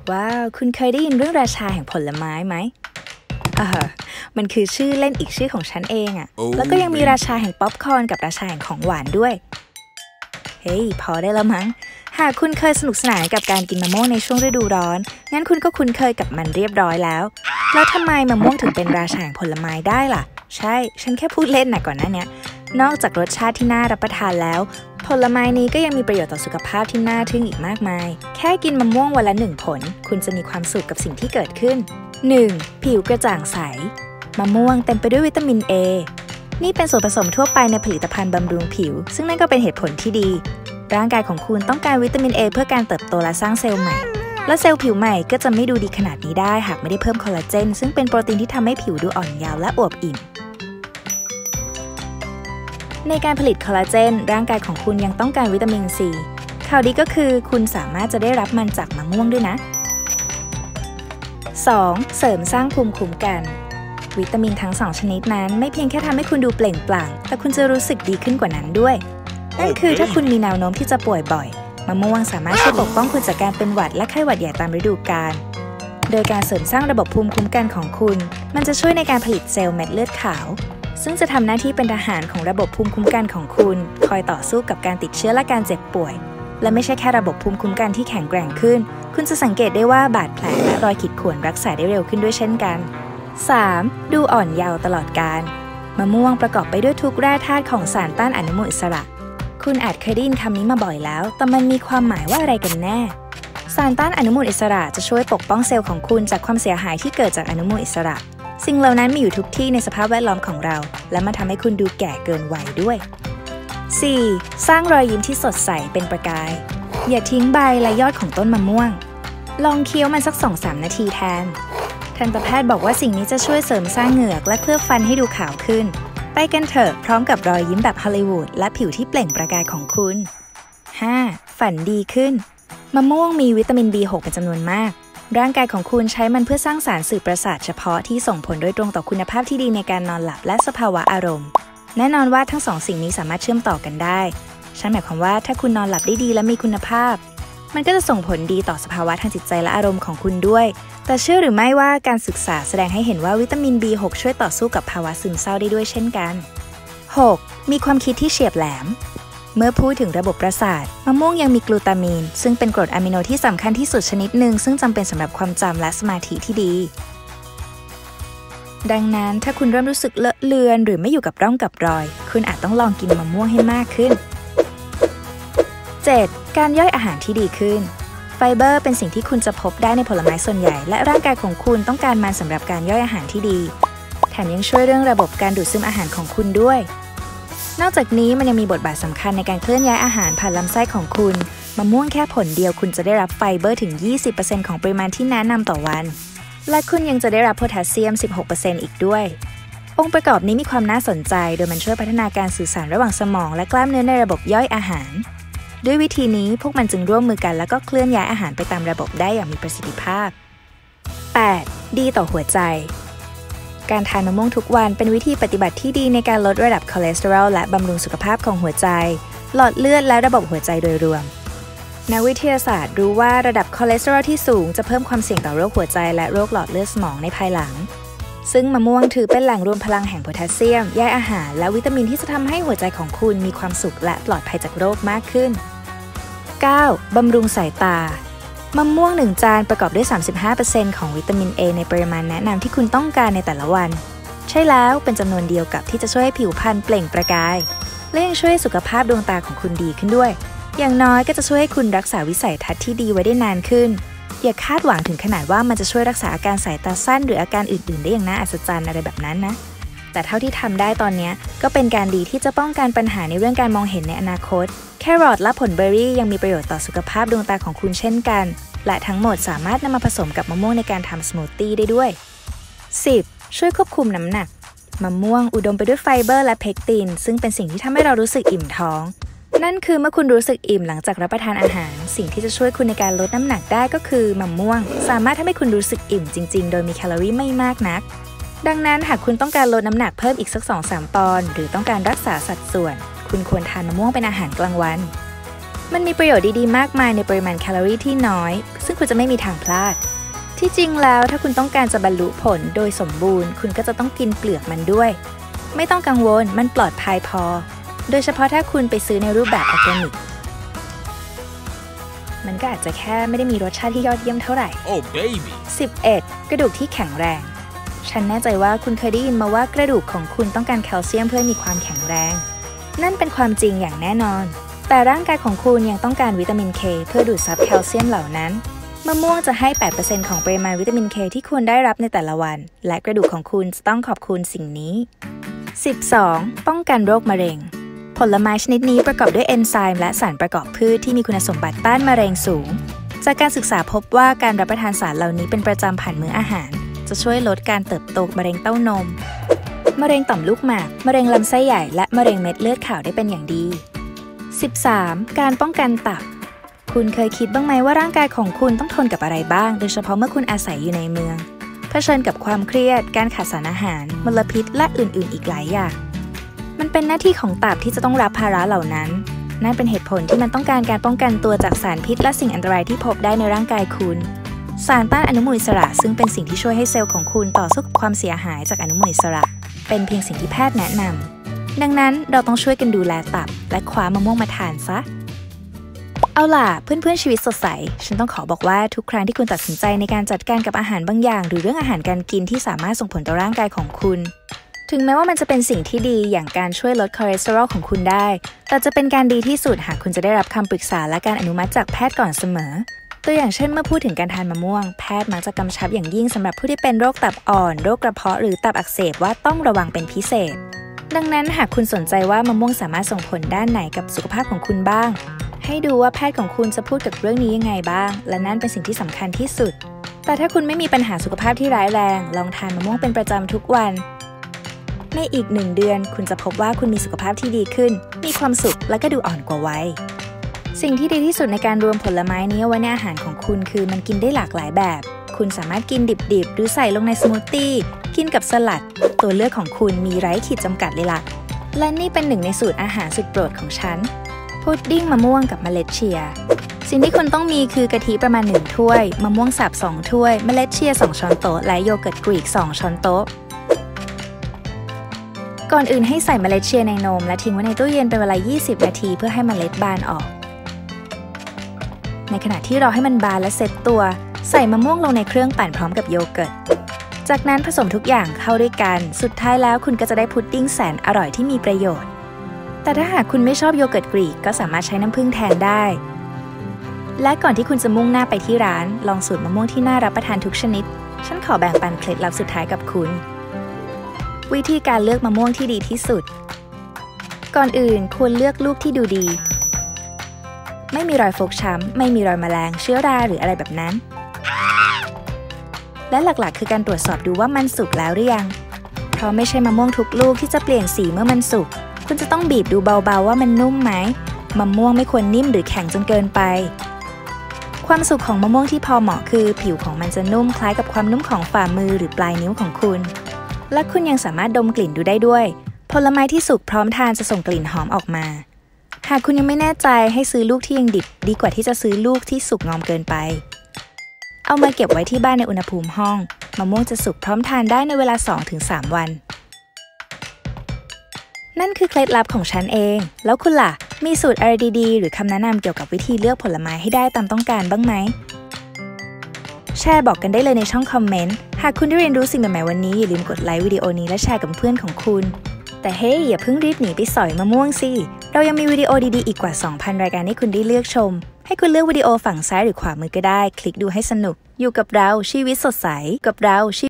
ว้าวคุณเคยได้ยินเรื่องราชาแห่งผลไม้ไหมมันคือชื่อเล่นอีกชื่อของฉันเองอะ แล้วก็ยังมีราชาแห่งป๊อปคอร์นกับราชาแห่งของหวานด้วยเฮ้ยพอได้แล้วมั้งหากคุณเคยสนุกสนานกับการกินมะม่วงในช่วงฤดูร้อนงั้นคุณก็คุ้นเคยกับมันเรียบร้อยแล้วทำไมมะม่วงถึงเป็นราชาแห่งผลไม้ได้ล่ะใช่ฉันแค่พูดเล่นนะก่อนหน้านี้นอกจากรสชาติที่น่ารับประทานแล้วผลไม้นี้ก็ยังมีประโยชน์ต่อสุขภาพที่น่าทึ่งอีกมากมายแค่กินมะม่วงวันละ1 ผลคุณจะมีความสุขกับสิ่งที่เกิดขึ้น 1. ผิวกระจ่างใสมะม่วงเต็มไปด้วยวิตามิน A นี่เป็นส่วนผสมทั่วไปในผลิตภัณฑ์บำรุงผิวซึ่งนั่นก็เป็นเหตุผลที่ดีร่างกายของคุณต้องการวิตามิน A เพื่อการเติบโตและสร้างเซลล์ใหม่และเซลล์ผิวใหม่ก็จะไม่ดูดีขนาดนี้ได้หากไม่ได้เพิ่มคอลลาเจนซึ่งเป็นโปรตีนที่ทำให้ผิวดูอ่อนเยาว์และอวบอิ่มในการผลิตคอลลาเจนร่างกายของคุณยังต้องการวิตามิน C ข่าวดีก็คือคุณสามารถจะได้รับมันจากมะม่วงด้วยนะ 2. เสริมสร้างภูมิคุ้มกันวิตามินทั้ง2ชนิดนั้นไม่เพียงแค่ทำให้คุณดูเปล่งปลั่งแต่คุณจะรู้สึกดีขึ้นกว่านั้นด้วยนั่นคือถ้าคุณมีแนวโน้มที่จะป่วยบ่อยมะม่วงสามารถช่วยปกป้องคุณจากการเป็นหวัดและไข้หวัดใหญ่ตามฤดูกาลโดยการเสริมสร้างระบบภูมิคุ้มกันของคุณมันจะช่วยในการผลิตเซลล์เม็ดเลือดขาวซึ่งจะทำหน้าที่เป็นทหารของระบบภูมิคุ้มกันของคุณคอยต่อสู้กับการติดเชื้อและการเจ็บป่วยและไม่ใช่แค่ระบบภูมิคุ้มกันที่แข็งแกร่งขึ้นคุณจะสังเกตได้ว่าบาดแผลและรอยขีดข่วนรักษาได้เร็วขึ้นด้วยเช่นกัน 3. ดูอ่อนเยาว์ตลอดกาลมะม่วงประกอบไปด้วยทุกแร่ธาตุของสารต้านอนุมูลอิสระคุณอาจเคยได้ยินคำนี้มาบ่อยแล้วแต่มันมีความหมายว่าอะไรกันแน่สารต้านอนุมูลอิสระจะช่วยปกป้องเซลล์ของคุณจากความเสียหายที่เกิดจากอนุมูลอิสระสิ่งเหล่านั้นมีอยู่ทุกที่ในสภาพแวดล้อมของเราและมันทำให้คุณดูแก่เกินวัยด้วย 4. สร้างรอยยิ้มที่สดใสเป็นประกายอย่าทิ้งใบและยอดของต้นมะม่วงลองเคี้ยวมันสัก 2-3 นาทีแทนทันตแพทย์บอกว่าสิ่งนี้จะช่วยเสริมสร้างเหงือกและเคลือบฟันให้ดูขาวขึ้นไปกันเถอะพร้อมกับรอยยิ้มแบบฮอลลีวูดและผิวที่เปล่งประกายของคุณ 5. ฝันดีขึ้นมะม่วงมีวิตามิน B6 เป็นจำนวนมากร่างกายของคุณใช้มันเพื่อสร้างสารสื่อประสาทเฉพาะที่ส่งผลโดยตรงต่อคุณภาพที่ดีในการนอนหลับและสภาวะอารมณ์แน่นอนว่าทั้งสองสิ่งนี้สามารถเชื่อมต่อกันได้ฉันหมายความว่าถ้าคุณนอนหลับได้ดีและมีคุณภาพมันก็จะส่งผลดีต่อสภาวะทางจิตใจและอารมณ์ของคุณด้วยแต่เชื่อหรือไม่ว่าการศึกษาแสดงให้เห็นว่าวิตามิน B6 ช่วยต่อสู้กับภาวะซึมเศร้าได้ด้วยเช่นกัน 6. มีความคิดที่เฉียบแหลมเมื่อพูดถึงระบบประสาทมะม่วงยังมีกลูตามีนซึ่งเป็นกรดอะมิโนที่สำคัญที่สุดชนิดหนึ่งซึ่งจำเป็นสำหรับความจำและสมาธิที่ดีดังนั้นถ้าคุณเริ่มรู้สึกเลอะเลือนหรือไม่อยู่กับร่องกับรอยคุณอาจต้องลองกินมะม่วงให้มากขึ้น 7. การย่อยอาหารที่ดีขึ้นไฟเบอร์เป็นสิ่งที่คุณจะพบได้ในผลไม้ส่วนใหญ่และร่างกายของคุณต้องการมันสำหรับการย่อยอาหารที่ดีแถมยังช่วยเรื่องระบบการดูดซึมอาหารของคุณด้วยนอกจากนี้มันยังมีบทบาทสำคัญในการเคลื่อนย้ายอาหารผ่านลำไส้ของคุณมะม่วงแค่ผลเดียวคุณจะได้รับไฟเบอร์ถึง 20% ของปริมาณที่แนะนำต่อวันและคุณยังจะได้รับโพแทสเซียม 16% อีกด้วยองค์ประกอบนี้มีความน่าสนใจโดยมันช่วยพัฒนาการสื่อสารระหว่างสมองและกล้ามเนื้อในระบบย่อยอาหารด้วยวิธีนี้พวกมันจึงร่วมมือกันแล้วก็เคลื่อนย้ายอาหารไปตามระบบได้อย่างมีประสิทธิภาพ 8. ดีต่อหัวใจการทานมะม่วงทุกวันเป็นวิธีปฏิบัติที่ดีในการลดระดับคอเลสเตอรอลและบำรุงสุขภาพของหัวใจหลอดเลือดและระบบหัวใจโดยรวมนักวิทยาศาสตร์รู้ว่าระดับคอเลสเตอรอลที่สูงจะเพิ่มความเสี่ยงต่อโรคหัวใจและโรคหลอดเลือดสมองในภายหลังซึ่งมะม่วงถือเป็นแหล่งรวมพลังแห่งโพแทสเซียมใยอาหารและวิตามินที่จะทำให้หัวใจของคุณมีความสุขและปลอดภัยจากโรคมากขึ้น 9. บำรุงสายตามะม่วง1 จานประกอบด้วย 35% ของวิตามิน A ในปริมาณแนะนำที่คุณต้องการในแต่ละวันใช่แล้วเป็นจำนวนเดียวกับที่จะช่วยให้ผิวพรรณเปล่งประกายและยังช่วยให้สุขภาพดวงตาของคุณดีขึ้นด้วยอย่างน้อยก็จะช่วยให้คุณรักษาวิสัยทัศน์ที่ดีไว้ได้นานขึ้นอย่าคาดหวังถึงขนาดว่ามันจะช่วยรักษาอาการสายตาสั้นหรืออาการอื่นๆได้อย่างน่าอัศจรรย์อะไรแบบนั้นนะแต่เท่าที่ทำได้ตอนนี้ก็เป็นการดีที่จะป้องกันปัญหาในเรื่องการมองเห็นในอนาคตแครอทและผลเบอร์รี่ยังมีประโยชน์ต่อสุขภาพดวงตาของคุณเช่นกันและทั้งหมดสามารถนำมาผสมกับมะม่วงในการทำสมูทตี้ได้ด้วย 10. ช่วยควบคุมน้ำหนักมะม่วงอุดมไปด้วยไฟเบอร์และเพคตินซึ่งเป็นสิ่งที่ทำให้เรารู้สึกอิ่มท้องนั่นคือเมื่อคุณรู้สึกอิ่มหลังจากรับประทานอาหารสิ่งที่จะช่วยคุณในการลดน้ำหนักได้ก็คือมะม่วงสามารถทำให้คุณรู้สึกอิ่มจริงๆโดยมีแคลอรี่ไม่มากนักดังนั้นหากคุณต้องการลดน้ำหนักเพิ่มอีกสัก 2-3 ปอนด์หรือต้องการรักษาสัดส่วนคุณควรทานมะม่วงเป็นอาหารกลางวันมันมีประโยชน์ดีๆมากมายในปริมาณแคลอรี่ที่น้อยซึ่งคุณจะไม่มีทางพลาดที่จริงแล้วถ้าคุณต้องการจะบรรลุผลโดยสมบูรณ์คุณก็จะต้องกินเปลือกมันด้วยไม่ต้องกังวลมันปลอดภัยพอโดยเฉพาะถ้าคุณไปซื้อในรูปแบบออร์แกนิกมันก็อาจจะแค่ไม่ได้มีรสชาติที่ยอดเยี่ยมเท่าไหร่ Oh baby 11. กระดูกที่แข็งแรงฉันแน่ใจว่าคุณเคยได้ยินมาว่ากระดูกของคุณต้องการแคลเซียมเพื่อมีความแข็งแรงนั่นเป็นความจริงอย่างแน่นอนแต่ร่างกายของคุณยังต้องการวิตามิน K เพื่อดูดซับแคลเซียมเหล่านั้นมะม่วงจะให้ 8% ของปริมาณวิตามิน K ที่ควรได้รับในแต่ละวันและกระดูกของคุณจะต้องขอบคุณสิ่งนี้ 12. ป้องกันโรคมะเร็งผลไม้ชนิดนี้ประกอบด้วยเอนไซม์และสารประกอบพืชที่มีคุณสมบัติต้านมะเร็งสูงจากการศึกษาพบว่าการรับประทานสารเหล่านี้เป็นประจำผ่านมื้ออาหารจะช่วยลดการเติบโตมะเร็งเต้านมมะเร็งต่อมลูกหมากมะเร็งลำไส้ใหญ่และมะเร็งเม็ดเลือดขาวได้เป็นอย่างดี 13. การป้องกันตับคุณเคยคิดบ้างไหมว่าร่างกายของคุณต้องทนกับอะไรบ้างโดยเฉพาะเมื่อคุณอาศัยอยู่ในเมืองเผชิญกับความเครียดการขาดสารอาหารมลพิษและอื่นๆอีกหลายอย่างมันเป็นหน้าที่ของตับที่จะต้องรับภาระเหล่านั้นนั่นเป็นเหตุผลที่มันต้องการป้องกันตัวจากสารพิษและสิ่งอันตรายที่พบได้ในร่างกายคุณสารต้านอนุมูลอิสระซึ่งเป็นสิ่งที่ช่วยให้เซลล์ของคุณต่อสู้กับความเสียหายจากอนุมูลอิสระเป็นเพียงสิ่งที่แพทย์แนะนำดังนั้นเราต้องช่วยกันดูแลตับและคว้ามะม่วงมาทานซะเอาล่ะเพื่อนๆชีวิตสดใสฉันต้องขอบอกว่าทุกครั้งที่คุณตัดสินใจในการจัดการกับอาหารบางอย่างหรือเรื่องอาหารการกินที่สามารถส่งผลต่อร่างกายของคุณถึงแม้ว่ามันจะเป็นสิ่งที่ดีอย่างการช่วยลดคอเลสเตอรอลของคุณได้แต่จะเป็นการดีที่สุดหากคุณจะได้รับคำปรึกษาและการอนุมัติจากแพทย์ก่อนเสมอตัวอย่างเช่นเมื่อพูดถึงการทานมะม่วงแพทย์มักจะกำชับอย่างยิ่งสำหรับผู้ที่เป็นโรคตับอ่อนโรคกระเพาะหรือตับอักเสบว่าต้องระวังเป็นพิเศษดังนั้นหากคุณสนใจว่ามะม่วงสามารถส่งผลด้านไหนกับสุขภาพของคุณบ้างให้ดูว่าแพทย์ของคุณจะพูดกับเรื่องนี้ยังไงบ้างและนั่นเป็นสิ่งที่สำคัญที่สุดแต่ถ้าคุณไม่มีปัญหาสุขภาพที่ร้ายแรงลองทานมะม่วงเป็นประจำทุกวันในอีก1 เดือนคุณจะพบว่าคุณมีสุขภาพที่ดีขึ้นมีความสุขและก็ดูอ่อนกว่าวัยสิ่งที่ดีที่สุดในการรวมผลไม้นี้ไว้ในอาหารของคุณคือมันกินได้หลากหลายแบบคุณสามารถกินดิบๆหรือใส่ลงในสมูทตี้กินกับสลัดตัวเลือกของคุณมีไร้ขีดจำกัดเลยล่ะและนี่เป็นหนึ่งในสูตรอาหารสุดโปรดของฉันพุดดิ้งมะม่วงกับเมล็ดเชียร์สิ่งที่คุณต้องมีคือกะทิประมาณ1 ถ้วยมะม่วงสับ2 ถ้วยเมล็ดเชียร์2 ช้อนโต๊ะและโยเกิร์ตกรีก2 ช้อนโต๊ะก่อนอื่นให้ใส่เมล็ดเชียร์ในนมและทิ้งไว้ในตู้เย็นเป็นเวลา20 นาทีเพื่อให้เมล็ดบานออกในขณะที่รอให้มันบานและเซตตัวใส่มะม่วงลงในเครื่องปั่นพร้อมกับโยเกิร์ตจากนั้นผสมทุกอย่างเข้าด้วยกันสุดท้ายแล้วคุณก็จะได้พุดดิ้งแสนอร่อยที่มีประโยชน์แต่ถ้าหากคุณไม่ชอบโยเกิร์ตกรีกก็สามารถใช้น้ำผึ้งแทนได้และก่อนที่คุณจะมุ่งหน้าไปที่ร้านลองสูตรมะม่วงที่น่ารับประทานทุกชนิดฉันขอแบ่งปันเคล็ดลับสุดท้ายกับคุณวิธีการเลือกมะม่วงที่ดีที่สุดก่อนอื่นควรเลือกลูกที่ดูดีไม่มีรอยฟกช้ำไม่มีรอยแมลงเชื้อราหรืออะไรแบบนั้นและหลักๆคือการตรวจสอบดูว่ามันสุกแล้วหรือยังเพราะไม่ใช่มะม่วงทุกลูกที่จะเปลี่ยนสีเมื่อมันสุกคุณจะต้องบีบดูเบาๆว่ามันนุ่มไหมมะม่วงไม่ควรนิ่มหรือแข็งจนเกินไปความสุกของมะม่วงที่พอเหมาะคือผิวของมันจะนุ่มคล้ายกับความนุ่มของฝ่ามือหรือปลายนิ้วของคุณและคุณยังสามารถดมกลิ่นดูได้ด้วยผลไม้ที่สุกพร้อมทานจะส่งกลิ่นหอมออกมาหากคุณยังไม่แน่ใจให้ซื้อลูกที่ยังดิบดีกว่าที่จะซื้อลูกที่สุกงอมเกินไปเอามาเก็บไว้ที่บ้านในอุณหภูมิห้องมะม่วงจะสุกพร้อมทานได้ในเวลา 2-3 วันนั่นคือเคล็ดลับของฉันเองแล้วคุณล่ะมีสูตรอะไรดีๆหรือคำแนะนำเกี่ยวกับวิธีเลือกผลไม้ให้ได้ตามต้องการบ้างไหมแชร์บอกกันได้เลยในช่องคอมเมนต์หากคุณได้เรียนรู้สิ่งใหม่ๆวันนี้อย่าลืมกดไลค์วิดีโอนี้และแชร์กับเพื่อนของคุณแต่เฮ้ยอย่าเพิ่งรีบหนีไปสอยมะม่วงสิเรายังมีวิดีโอดีๆอีกกว่า 2,000 รายการให้คุณได้เลือกชมให้คุณเลือกวิดีโอฝั่งซ้ายหรือขวามือก็ได้คลิกดูให้สนุกอยู่กับเราชีวิตสดใสกับเราชี